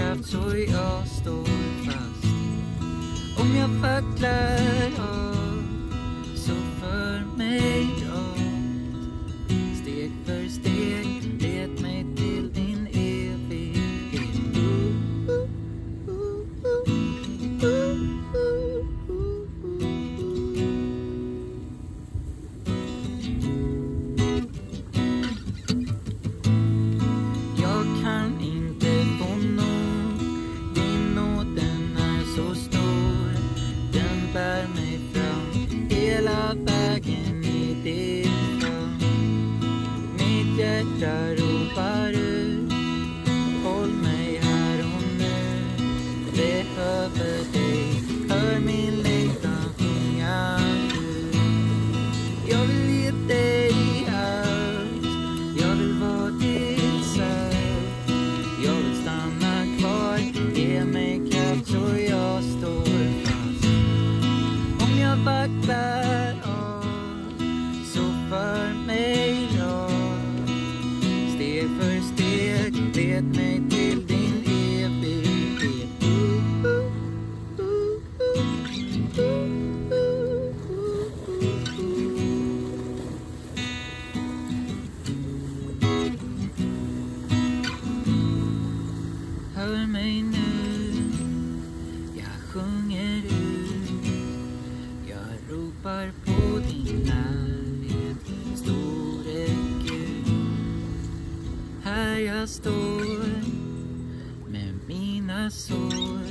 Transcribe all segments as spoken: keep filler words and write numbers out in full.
kraft så jag står fast. Om jag vacklar av, så för mig rakt. Steg för steg, led mig till din evighet. Jag kan inte få nog, din nåd den är så stor. Den bär mig fram, hela vägen i ditt fram. Mitt hjärta ropar ut, håll mig här och nu. Behöver dig, hör min längtan sjunga ut. Jag vill ge dig allt, jag vill vara ditt salt. Jag vill stanna kvar, ge mig kraft så jag står fast. Om jag vacklar av, så för mig rakt. Steg för steg, led mig till din evighet. Hör mig nu, jag sjunger ut. Jag ropar på din närhet, store Gud. Här jag står med mina sår.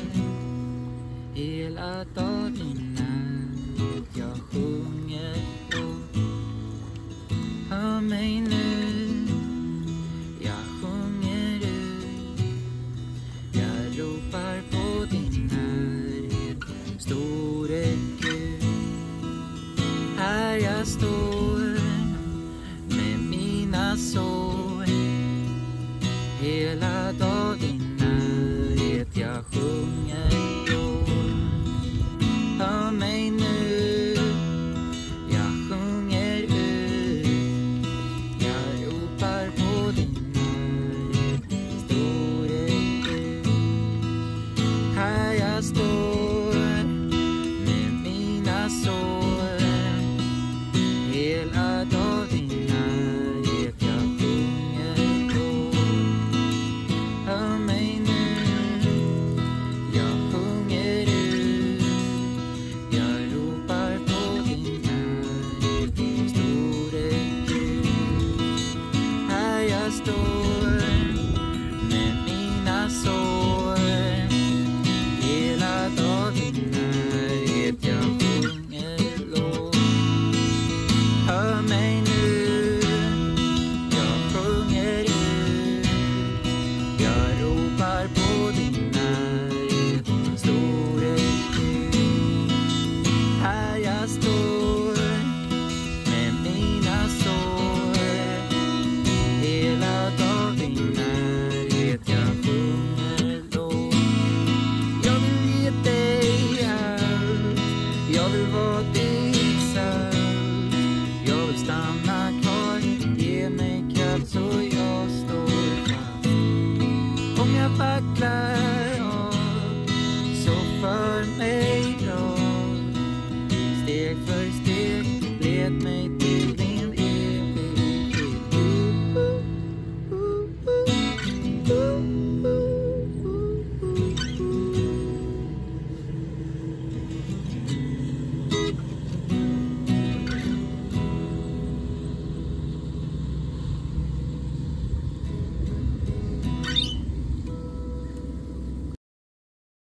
Hela dagen din närhet jag sjunger på. Hör mig nu, jag sjunger ut. Jag ropar på din närhet, store Gud. Här jag står med mina sår. Hela dagen